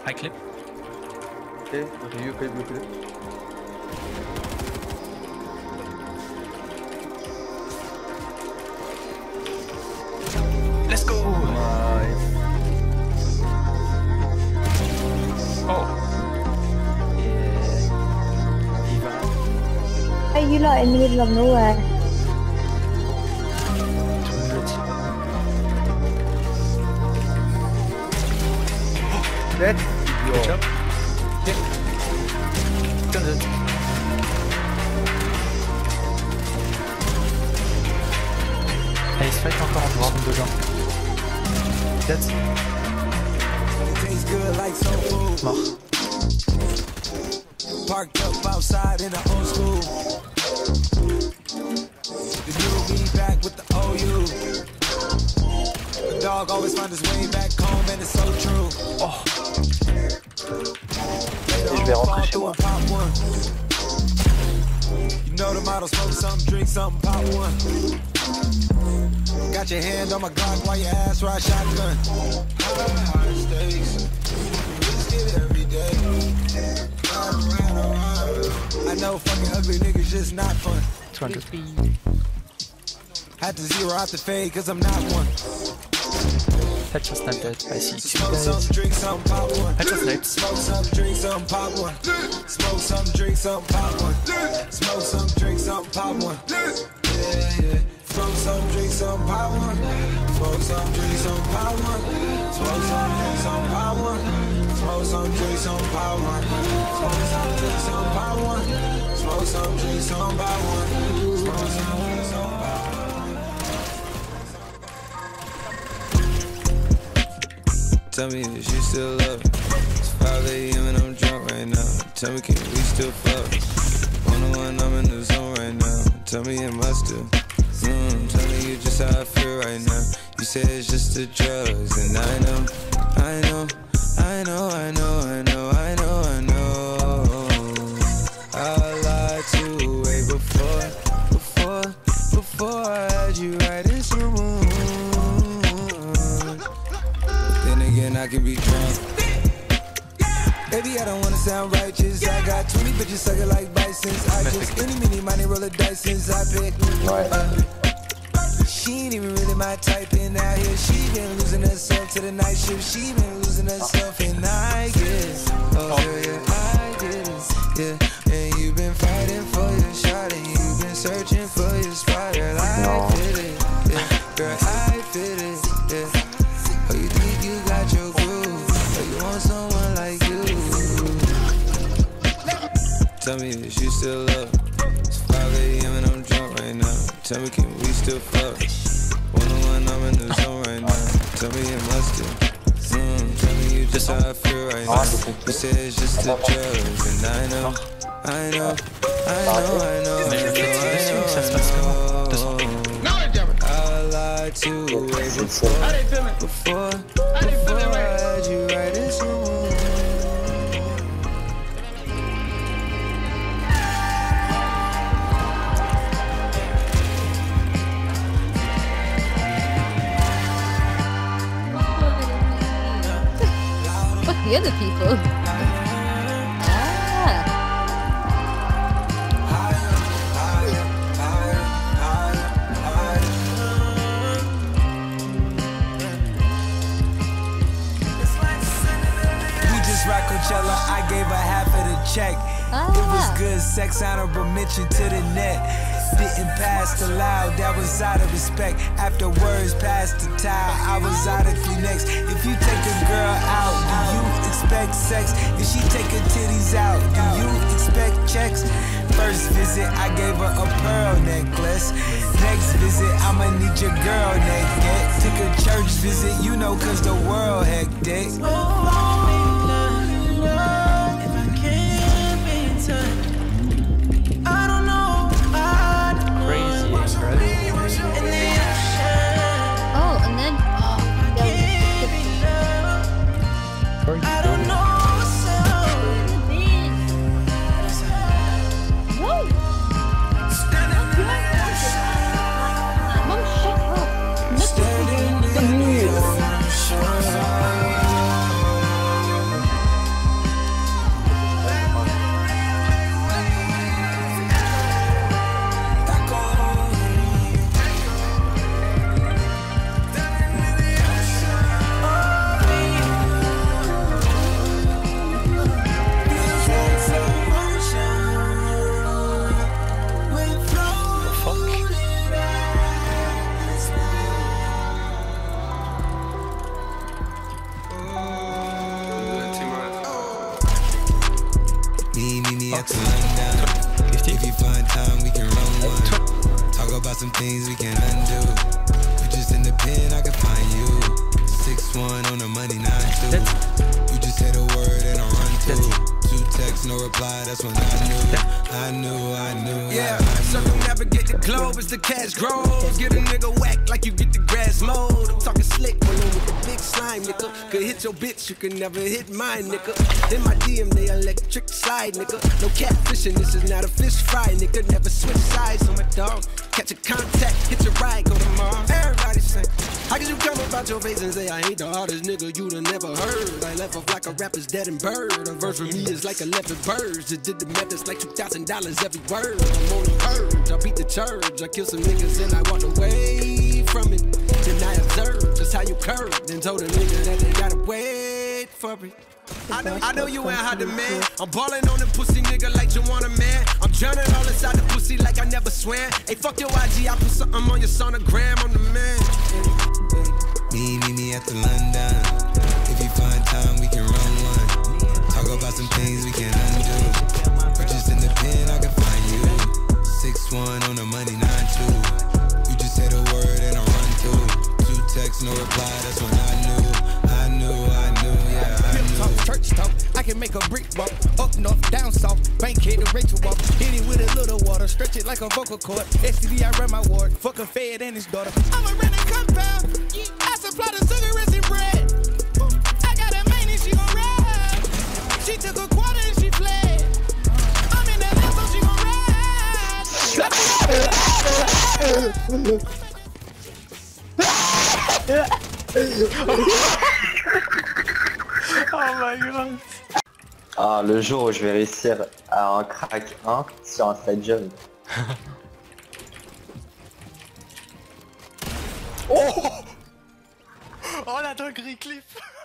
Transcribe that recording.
High clip. Okay, you clip, you clip. Let's go! Nice. Oh. Yeah. Diva. Hey, you lot in the middle of nowhere. 200. That's Good job. Yeah. 200. Allez, se fight encore en dehors de gens. That's... Mort. Parked up outside in the old school. The new me back with the OU. The dog always finds his way back home and it's so true. Oh. Je vais rentrer chez moi. You know the model, smoke something, drink something, pop one. Got your hand on my Glock while your ass ride shotgun. High stakes, let's get it every day. I know fucking ugly niggas just not fun. 200. Had to zero out the fade cause I'm not one. Headshot's not dead. I see two Smoke guys. something, drink something, pop one. Headshot snipes. Smoke something, drink something, pop one. Smoke something, drink something, pop one. Smoke something, drink something, pop one. Yeah, yeah. Smoke something, drink something, pop one. Smoke something, drink something, pop one. Smoke something, drink something, pop one. Smoke something, drink something, pop one. Smoke something, drink something, pop one. Smoke something, drink something, pop one. Smoke something, drink something, pop one. Tell me if you still love me. It's 5 AM and I'm drunk right now. Tell me, can we still fuck? 101, I'm in the zone right now. Tell me, am I still? Tell me you just how I feel right now. You say it's just the drugs, and I know, I know, I know, I know, I know, I know, I know. I lied to you way before I had you right in some mood. Then again, I can be drunk. Baby, I don't wanna sound righteous. I got 20 bitches sucking like bisons. I just any money roll a dice since I picked. She ain't even really my type in out here. She been losing herself to the night shift. She been losing herself and I guess. Oh yeah, I guess. Yeah, and you've been fighting for your shot and you've been searching for your spot. Girl, I fit it. Yeah, girl, I fit it. Yeah. Oh, you think you got your groove? But you want someone like you. Tell me that you still love me. It's 5 AM and I'm drunk right now. Tell me, can we still fuck? 101, I'm in the zone right now. Tell me, am I still? Tell me you just how I feel right now. You say it's just the drugs, and I know, I know, I know, I know, I know. I lied to you way before I had you right in some mood. The other people. We just rock Coachella, I gave her half of the check. It was good sex, honorable mention to the net. Didn't pass the loud, that was out of respect. After words passed the towel, I was out of Kleenex. If you take a girl out, do you expect sex? If she take her titties out, do you expect checks? First visit, I gave her a pearl necklace. Next visit, I'ma need your girl naked. Took a church visit, you know, cause the world hectic. Oh, and then things we can undo. You just in the pen, I can find you. 6'1" on the money, 9'2". You just say the word and I run through. 2 texts, no reply, that's when I knew. Yeah, circumnavigate the globe as the cash grows. Get a nigga whack like you get the grass mowed. I'm talking slick, rolling with the big slime, nigga. Could hit your bitch, you can never hit mine, nigga. In my DM, they electric slide, nigga. No catfishing, this is not a fish fry, nigga. Never switch sides on my dog. Catch a contact, hit your ride, go to Mars. Everybody say, how can you come about your face and say I ain't the hardest nigga you'd have never heard? I left off like a rapper's dead and bird. A verse for me is like 11 birds. Just did the math, it's like $2,000 every word. I'm on the purge, I beat the church. I killed some niggas and I walked away from it. Then I observed just how you curved and told a nigga that they gotta wait for it. I know you ain't hot demand. I'm ballin' on the pussy nigga like you want a man. I'm drowning all inside the pussy like I never swam. Hey, fuck your IG, I put something on your sonogram. I'm the man. Meet me at the London. If you find time, we can run one. Talk about some things we can undo. We're just in the pen, I can find you. 6'1" on the money, 9'2". You just say the word and I run through. 2 texts, no reply, that's when I knew, yeah, I knew. Talk, church talk, I can make a brick walk. Up north, down south, Bankhead to Rachel walk. Hit it with a little water, stretch it like a vocal cord. STD, I run my ward, fuck a fed and his daughter. I'm a rented compound, I supply the cigarettes and bread. I got a main and she gon' ride. She took a quarter and she fled. I'm in that house so she gon' ride. Oh my god. Ah, le jour où je vais réussir à en crack 1 sur un side jump. Oh, oh la dinguerie clip.